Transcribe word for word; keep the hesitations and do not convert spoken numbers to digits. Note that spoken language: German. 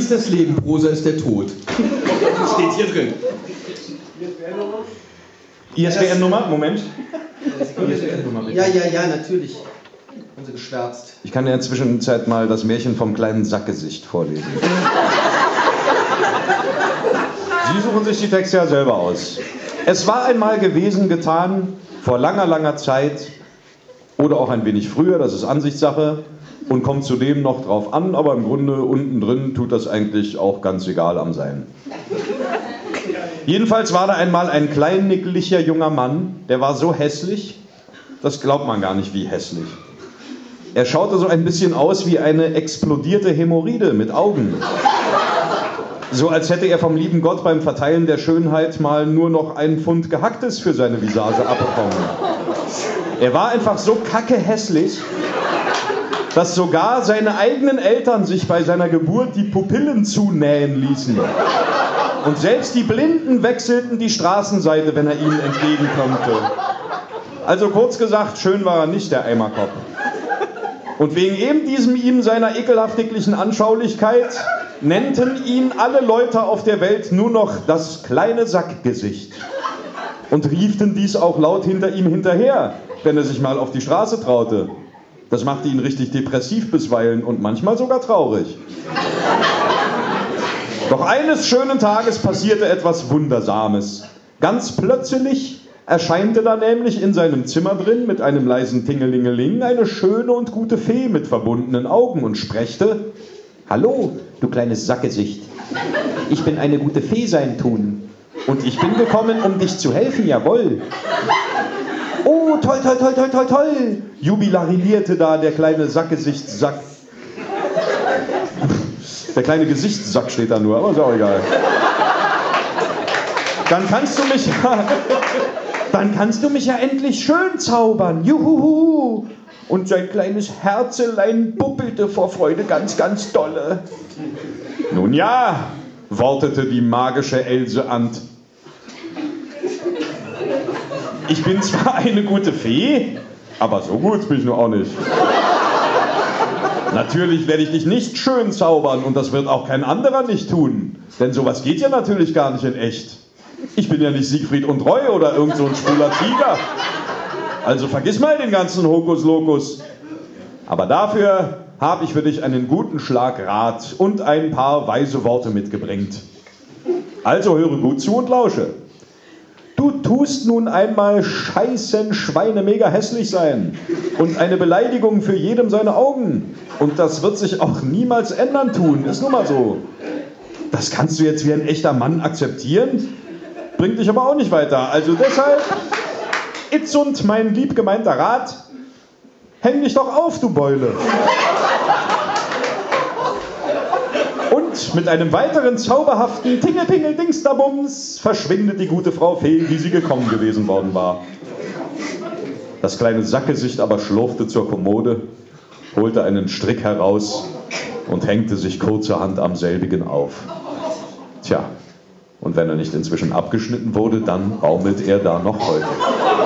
ist das Leben, Prosa ist der Tod. Steht hier drin. I S B N-Nummer, Moment. Ja, ja, ja, natürlich. Haben sie geschwärzt. Ich kann ja in der Zwischenzeit mal das Märchen vom kleinen Sackgesicht vorlesen. Sie suchen sich die Texte ja selber aus. Es war einmal gewesen, getan, vor langer, langer Zeit, oder auch ein wenig früher, das ist Ansichtssache, und kommt zudem noch drauf an, aber im Grunde unten drin tut das eigentlich auch ganz egal am Sein. Jedenfalls war da einmal ein kleinnickeliger junger Mann, der war so hässlich, das glaubt man gar nicht, wie hässlich. Er schaute so ein bisschen aus wie eine explodierte Hämorrhoide mit Augen. So als hätte er vom lieben Gott beim Verteilen der Schönheit mal nur noch einen Pfund Gehacktes für seine Visage abbekommen. Er war einfach so kacke hässlich, dass sogar seine eigenen Eltern sich bei seiner Geburt die Pupillen zunähen ließen. Und selbst die Blinden wechselten die Straßenseite, wenn er ihnen entgegenkommte. Also kurz gesagt, schön war er nicht, der Eimerkopf. Und wegen eben diesem ihm seiner ekelhaft dicklichen Anschaulichkeit nennten ihn alle Leute auf der Welt nur noch das kleine Sackgesicht. Und rieften dies auch laut hinter ihm hinterher, wenn er sich mal auf die Straße traute. Das machte ihn richtig depressiv bisweilen und manchmal sogar traurig. Doch eines schönen Tages passierte etwas Wundersames. Ganz plötzlich erscheinte da nämlich in seinem Zimmer drin mit einem leisen Tingelingeling eine schöne und gute Fee mit verbundenen Augen und sprechte: Hallo, du kleines Sackgesicht. Ich bin eine gute Fee sein tun. Und ich bin gekommen, um dich zu helfen, jawohl. Oh, toll, toll, toll, toll, toll, toll, jubilarierte da der kleine Sackgesichtssack. Der kleine Gesichtssack steht da nur, aber ist auch egal. Dann kannst du mich ja, dann kannst du mich ja endlich schön zaubern, juhuhu. Und sein kleines Herzelein buppelte vor Freude ganz, ganz dolle. Nun ja, wortete die magische Else Ant. Ich bin zwar eine gute Fee, aber so gut bin ich nur auch nicht. Natürlich werde ich dich nicht schön zaubern und das wird auch kein anderer nicht tun. Denn sowas geht ja natürlich gar nicht in echt. Ich bin ja nicht Siegfried und Roy oder irgend so ein schwuler Tiger. Also vergiss mal den ganzen Hokuslokus. Aber dafür habe ich für dich einen guten Schlag Rat und ein paar weise Worte mitgebracht. Also höre gut zu und lausche. Du tust nun einmal scheißen Schweine mega hässlich sein und eine Beleidigung für jedem seine Augen. Und das wird sich auch niemals ändern tun, ist nun mal so. Das kannst du jetzt wie ein echter Mann akzeptieren, bringt dich aber auch nicht weiter. Also deshalb, itzund mein lieb gemeinter Rat, häng dich doch auf, du Beule. Und mit einem weiteren zauberhaften Tingelpingel-Dingsterbums verschwindet die gute Frau Fee, wie sie gekommen gewesen worden war. Das kleine Sackgesicht aber schlurfte zur Kommode, holte einen Strick heraus und hängte sich kurzerhand am selbigen auf. Tja, und wenn er nicht inzwischen abgeschnitten wurde, dann baumelt er da noch heute.